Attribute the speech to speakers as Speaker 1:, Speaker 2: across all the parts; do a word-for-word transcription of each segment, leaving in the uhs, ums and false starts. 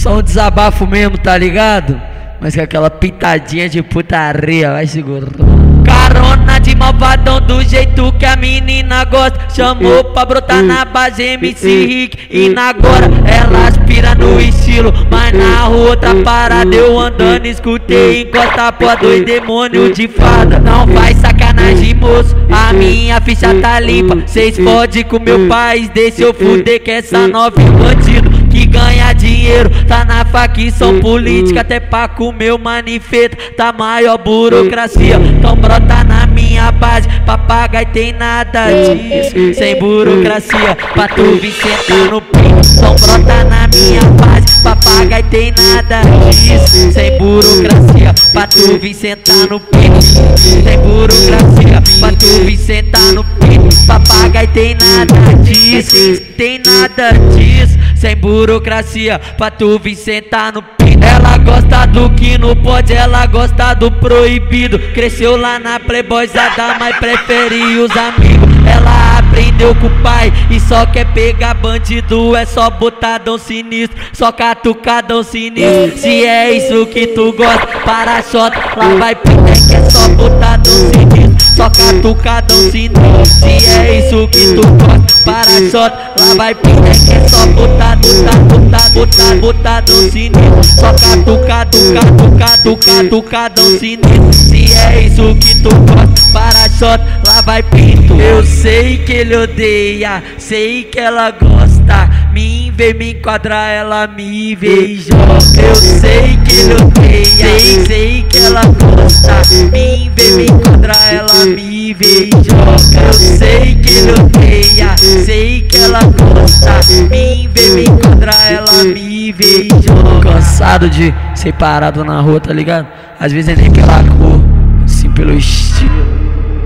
Speaker 1: Só um desabafo mesmo, tá ligado? Mas com aquela pitadinha de putaria, vai segurando. Carona de malvadão do jeito que a menina gosta. Chamou pra brotar na base M C Rick. E na agora ela aspira no estilo. Mas na outra parada eu andando escutei. Encosta pô dois demônios de fada. Não faz sacanagem, moço, a minha ficha tá limpa. Cês fode com meu país, deixa eu fuder que essa nova é bandido que ganha dinheiro, tá na facção política, até pra comer o manifesto, tá maior burocracia. Então brota na minha base, papagaio tem nada disso, sem burocracia, pra tu vir sentar no pinto. Então brota na minha base, papagaio tem nada disso, sem burocracia, pra tu vir sentar no pinto. Sem burocracia, pra tu vir sentar no pinto. Papagaio tem nada disso, tem nada disso, sem burocracia, pra tu vir sentar no pinto. Ela gosta do que não pode, ela gosta do proibido. Cresceu lá na playboyzada, mas prefere os amigos. Ela aprendeu com o pai e só quer pegar bandido. É só botadão sinistro, só catucadão sinistro. Se é isso que tu gosta, para shot, lá vai pé que é só botadão sinistro, só catucadão sinistro. Se é isso que tu gosta, para shot, lá vai pé que é só botadão, botadão, botadão, botadão sinistro, só catucado, catucado, catucadão sinistro. Se é isso que tu gosta, para shot, lá vai pinto. Eu sei que ele odeia, sei que ela gosta. Me vê me enquadrar, ela me vê e joga. Eu sei que ele odeia, sei, sei que ela gosta. Me vê me enquadrar, ela me vê e joga. Eu sei que ele odeia, sei que ela gosta. Me vê me enquadrar, ela me vê e joga. Cansado de ser parado na rua, tá ligado? Às vezes é nem pela cor, sim pelo estilo.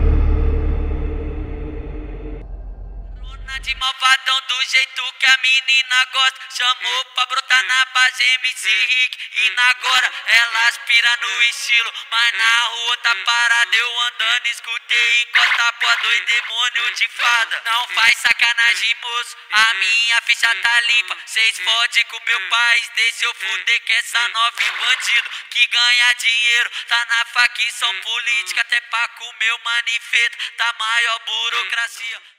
Speaker 1: De malvadão do jeito que a menina gosta. Chamou pra brotar na base M C Rick. E na agora ela aspira no estilo. Mas na rua tá parada, eu andando escutei. Encosta pô dois demônios de fada. Não faz sacanagem, moço, a minha ficha tá limpa. Cês fode com meu país, deixa eu fuder que essa nova é bandido que ganha dinheiro, tá na facção política, até pra comer o manifesto, tá maior burocracia.